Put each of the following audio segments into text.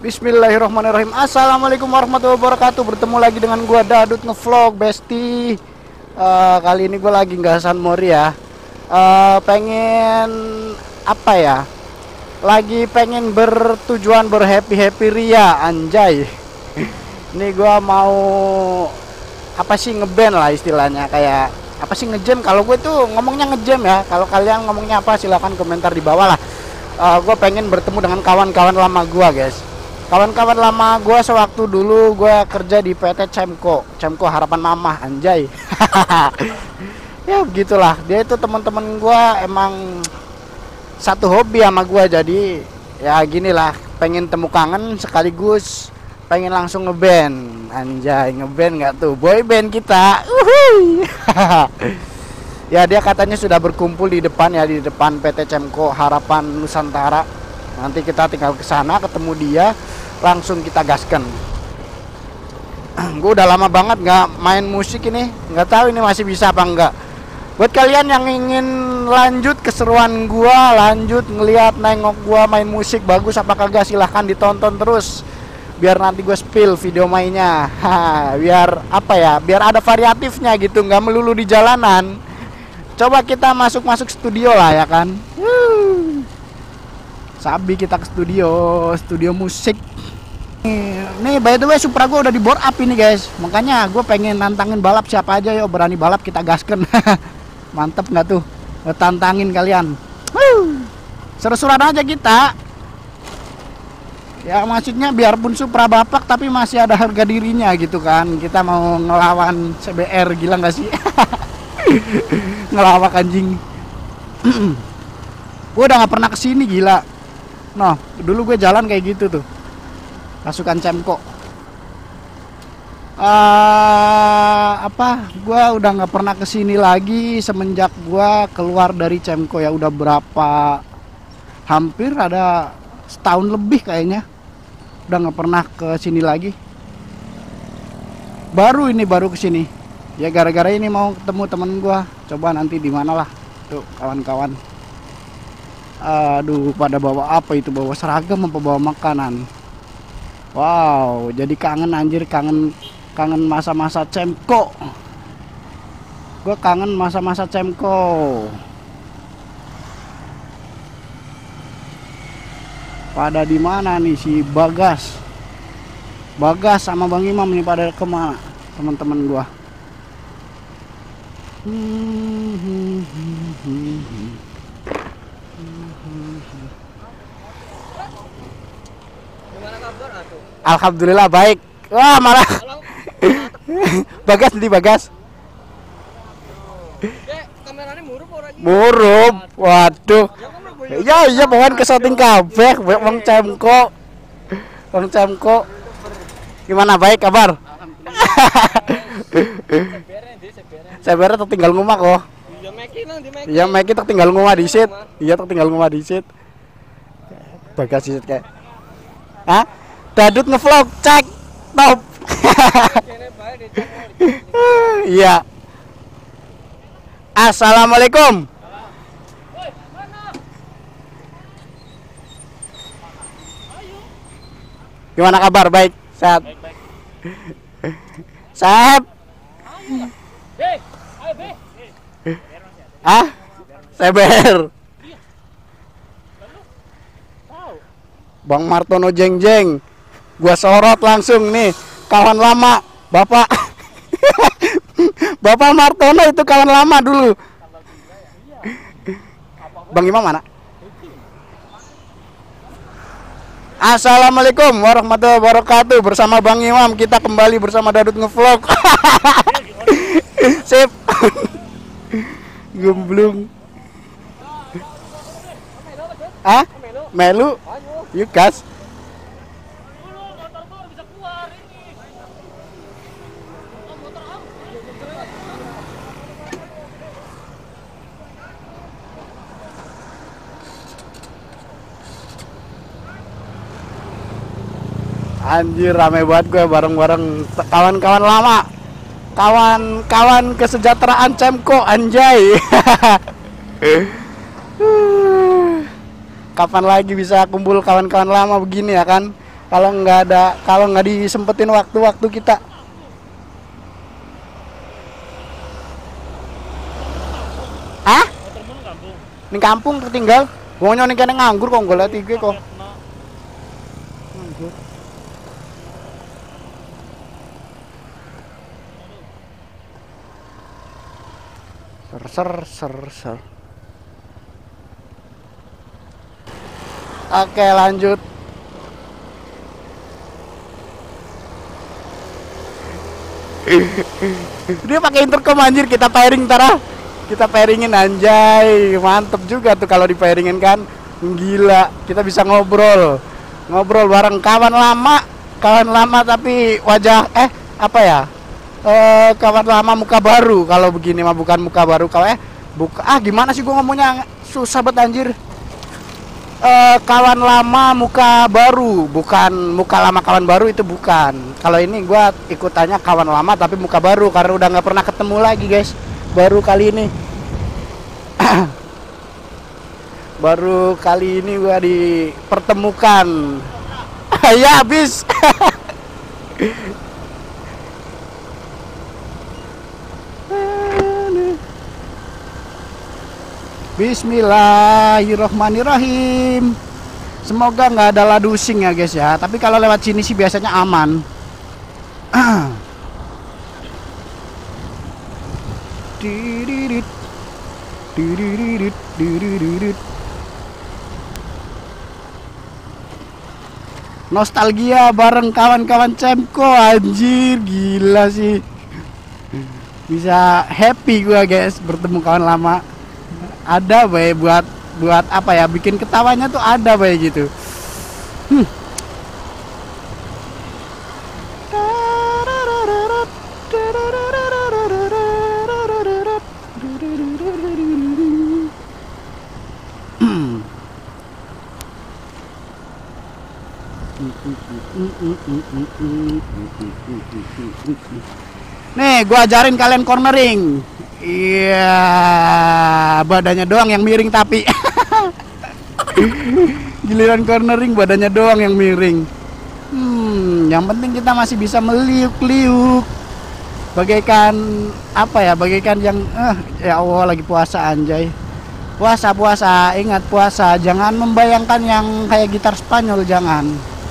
Bismillahirrahmanirrahim. Assalamualaikum warahmatullahi wabarakatuh. Bertemu lagi dengan gua Dadut ngevlog, Besti. Kali ini gua lagi nggak San Mori ya. Pengen apa ya? Lagi pengen bertujuan berhappy ria, anjay. Ini gua mau apa sih, ngeband lah istilahnya, kayak apa sih, ngejam. Kalau gue tuh ngomongnya ngejam ya. Kalau kalian ngomongnya apa, silahkan komentar di bawah lah. Gue pengen bertemu dengan kawan-kawan lama gue, guys. Kawan-kawan lama gue sewaktu dulu gue kerja di PT Cemko Harapan Mamah, anjay. Ya begitulah, dia itu teman-teman gue, emang satu hobi sama gue. Jadi ya ginilah, pengen temu kangen sekaligus pengen langsung ngeband, anjay. Ngeband nggak tuh, boy band kita. Ya dia katanya sudah berkumpul di depan ya, di depan PT Cemko Harapan Nusantara. Nanti kita tinggal ke sana ketemu dia, langsung kita gaskan. Gue udah lama banget nggak main musik ini, nggak tahu ini masih bisa apa enggak. Buat kalian yang ingin lanjut keseruan gua, lanjut ngelihat nengok gua main musik bagus apa kagak, silahkan ditonton terus. Biar nanti gue spill video mainnya. Biar apa ya, biar ada variatifnya gitu, nggak melulu di jalanan. Coba kita masuk studio lah ya kan. Sabi kita ke studio musik. Nih by the way, Supra gue udah di board up ini, guys. Makanya gue pengen nantangin balap, siapa aja yo berani balap kita gaskan. Mantep nggak tuh? Tantangin kalian. Seru-seruan aja kita. Ya maksudnya biarpun Supra bapak tapi masih ada harga dirinya gitu kan. Kita mau ngelawan CBR, gila nggak sih? Ngelawak anjing. Gue udah nggak pernah kesini, gila. Noh, dulu gue jalan kayak gitu tuh, pasukan Cemko. Gue udah nggak pernah kesini lagi semenjak gue keluar dari Cemko ya. Udah berapa, hampir ada setahun lebih kayaknya. Udah nggak pernah ke sini lagi. Baru kesini. Ya gara-gara ini mau ketemu temen gue. Coba nanti di mana lah tuh kawan-kawan. Aduh, pada bawa apa itu? Bawa seragam apa bawa makanan? Wow, jadi kangen anjir, kangen masa-masa Cemko. Gue kangen masa-masa Cemko. Pada di mana nih si Bagas sama Bang Imam nih, pada kemana teman-teman gua? Alhamdulillah baik. Wah malah Bagas nanti Bagas. Murup. Waduh. Iya mohon kesoting kabeh Bang Cemko. Gimana, baik kabar? Saya tertinggal ngomah kok. Iya Meki tertinggal ngomah disit. Bagas disit kayak. Hah? Dadut ngevlog, cek top. Iya. Assalamualaikum. Gimana kabar? Baik, sehat. Sehat. CBR. Bang Martono jeng. Gua sorot langsung nih, kawan lama, Bapak. Bapak Martono itu kawan lama dulu. Bang Imam mana? Assalamualaikum warahmatullahi wabarakatuh. Bersama Bang Imam kita kembali bersama Dadut ngevlog. Sip. Gemblung. Melu? Yuk gas. Anjir rame banget gue bareng-bareng kawan-kawan lama. Kawan-kawan kesejahteraan Cemko, anjay. Kapan lagi bisa kumpul kawan-kawan lama begini ya kan? Kalau nggak disempetin waktu-waktu kita. Ah? Ning kampung tertinggal. Wong nyone kene nganggur kok golek iki kok. Nganggur. Ser. Oke, lanjut. Dia pakai intercom anjir, kita pairing ntar. Kita pairingin anjay. Mantep juga tuh kalau di pairingin kan. Gila, kita bisa ngobrol bareng kawan lama tapi wajah apa ya? Kawan lama muka baru. Kalau begini mah bukan muka baru gimana sih gua ngomongnya, susah banget anjir. Kawan lama muka baru, bukan muka lama kawan baru, itu bukan. Kalau ini gua ikutannya kawan lama tapi muka baru karena udah nggak pernah ketemu lagi guys. Baru kali ini baru kali ini gua dipertemukan. Ya habis. Bismillahirrohmanirrohim. Semoga nggak ada ladusing ya guys ya. Tapi kalau lewat sini sih biasanya aman. Nostalgia bareng kawan-kawan Cemko, anjir gila sih. Bisa happy gua guys bertemu kawan lama. Ada bae buat apa ya, bikin ketawanya tuh ada bae gitu. Nih, gua ajarin kalian cornering. Iya, badannya doang yang miring tapi giliran cornering badannya doang yang miring. Yang penting kita masih bisa meliuk-liuk. Bagaikan apa ya? Bagaikan yang ya Allah lagi puasa anjay. Puasa, ingat puasa. Jangan membayangkan yang kayak gitar Spanyol, jangan.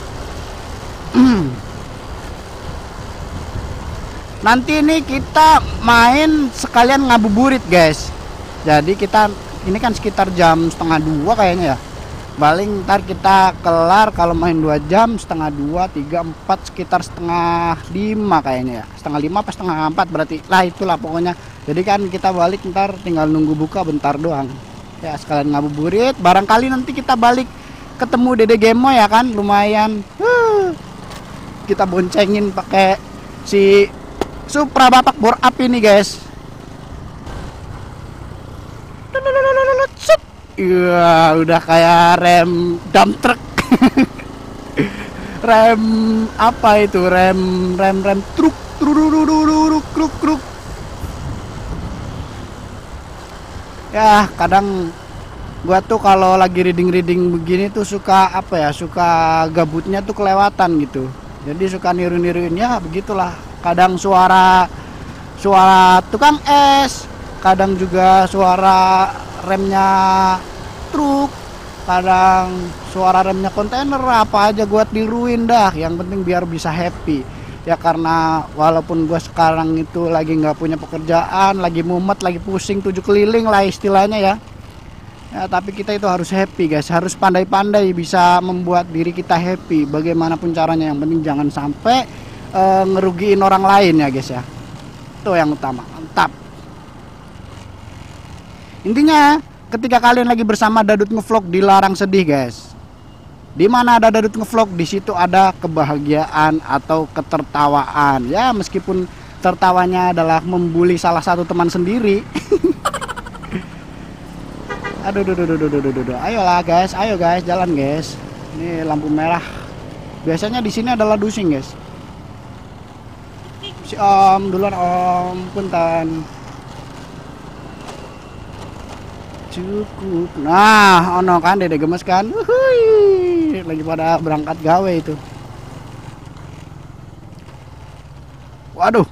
Nanti ini kita main sekalian ngabuburit guys. Jadi kita ini kan sekitar jam 1:30 kayaknya ya. Paling ntar kita kelar kalau main 2 jam, 1:30, 3, 4 sekitar 4:30 kayaknya ya. 3:30 apa 3:30 berarti lah, itulah pokoknya. Jadi kan kita balik ntar tinggal nunggu buka bentar doang. Ya sekalian ngabuburit. Barangkali nanti kita balik ketemu Dede Gemo ya kan, lumayan. Kita boncengin pakai si Supra bapak bor api nih guys. Iya, udah kayak rem dump truck. Rem apa itu? Rem truk. Truk. Ya, kadang gua tuh kalau lagi reading begini tuh suka apa ya? Suka gabutnya tuh kelewatan gitu. Jadi suka niru-niruin ya begitulah. Kadang suara tukang es, kadang juga suara remnya truk, kadang suara remnya kontainer, apa aja gua tiruin dah. Yang penting biar bisa happy ya, karena walaupun gua sekarang itu lagi nggak punya pekerjaan, lagi mumet, lagi pusing 7 keliling lah istilahnya ya. Tapi kita itu harus happy guys, harus pandai-pandai bisa membuat diri kita happy bagaimanapun caranya. Yang penting jangan sampai ngerugiin orang lain ya guys ya. Itu yang utama. Mantap. Intinya ketika kalian lagi bersama Dadut Ngevlog dilarang sedih guys. Di mana ada Dadut Ngevlog, di situ ada kebahagiaan atau ketertawaan. Ya meskipun tertawanya adalah membuli salah satu teman sendiri. Aduh. Ayolah guys, ayo guys, jalan guys. Ini lampu merah. Biasanya di sini adalah dusing guys. Si Om duluan Om, punten. Cukup. Nah, ono kan Dede gemes kan. Lagi pada berangkat gawe itu. Waduh.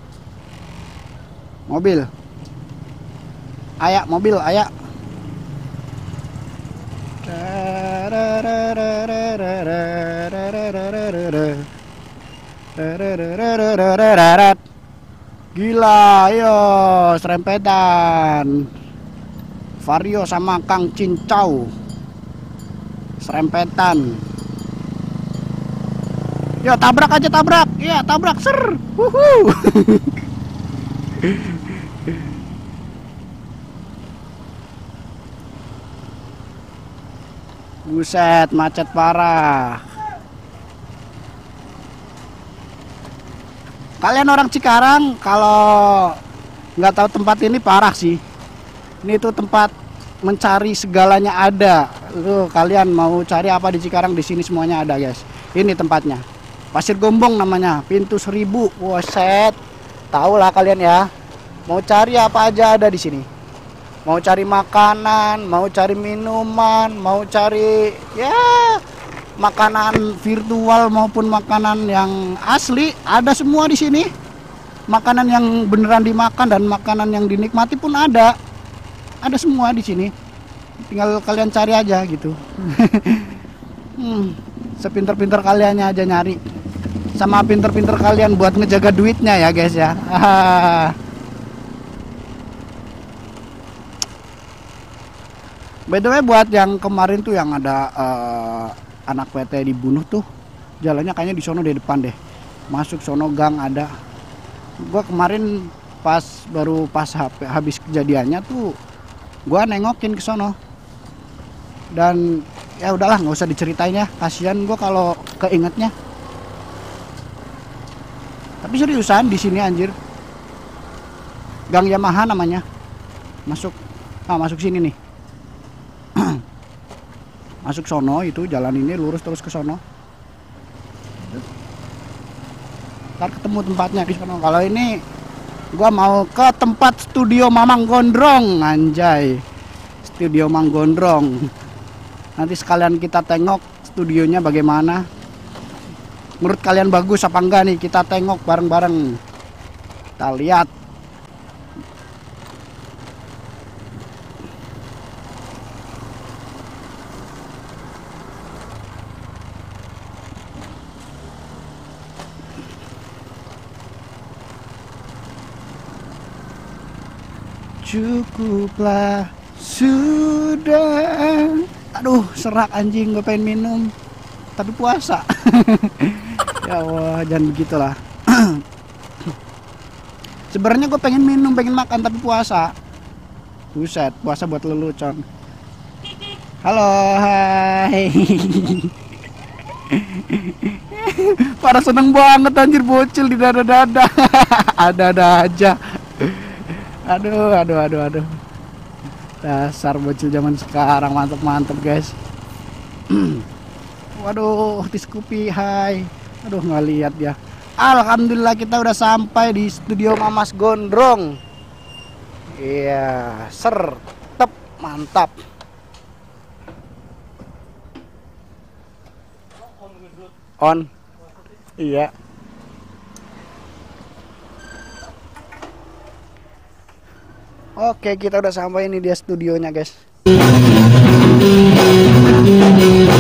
Mobil. Ayak, mobil, ayak. Gila, ayo serempetan. Vario sama Kang Cincau serempetan. Yo tabrak aja, tabrak. Iya, tabrak, ser. Wuhu. Buset, macet parah. Kalian orang Cikarang kalau nggak tahu tempat ini parah sih. Ini tuh tempat mencari segalanya ada. Tuh kalian mau cari apa di Cikarang, di sini semuanya ada, guys. Ini tempatnya. Pasir Gombong namanya, pintu 1000. Buset. Tahu lah kalian ya. Mau cari apa aja ada di sini. Mau cari makanan, mau cari minuman, mau cari ya makanan virtual maupun makanan yang asli, ada semua di sini. Makanan yang beneran dimakan dan makanan yang dinikmati pun ada. Ada semua di sini. Tinggal kalian cari aja gitu. Sepinter-pinter kaliannya aja nyari. Sama pinter-pinter kalian buat ngejaga duitnya ya, guys ya. By the way, buat yang kemarin tuh yang ada anak PT dibunuh tuh, jalannya kayaknya di sono di depan deh. Masuk sono gang ada. Gua kemarin baru pas habis kejadiannya tuh gua nengokin ke sono. Dan ya udahlah, nggak usah diceritain ya, kasihan gua kalau keingetnya. Tapi seriusan di sini anjir. Gang Yamaha namanya. Masuk sini nih. Masuk sono itu, jalan ini lurus terus ke sono. Ntar ketemu tempatnya di sono. Kalau ini gua mau ke tempat studio Mamang Gondrong, anjay. Studio Mang Gondrong. Nanti sekalian kita tengok studionya bagaimana. Menurut kalian bagus apa enggak nih? Kita tengok bareng-bareng. Kita lihat. Cukuplah sudah. Aduh, serak anjing, gue pengen minum tapi puasa. Ya Allah, jangan begitulah. Sebenarnya gue pengen minum, pengen makan tapi puasa. Buset, puasa buat lelucon. Halo, hai. Pada seneng banget anjir, bocil di dada-dada. Ada-ada aja. Aduh. Dasar bocil zaman sekarang, mantep guys. Waduh, Tiskupi, hai. Aduh, nggak lihat ya. Alhamdulillah kita udah sampai di studio Mamas Gondrong. Iya, sertep, mantap. On. Iya. Oke, kita udah sampai, ini dia studionya, guys.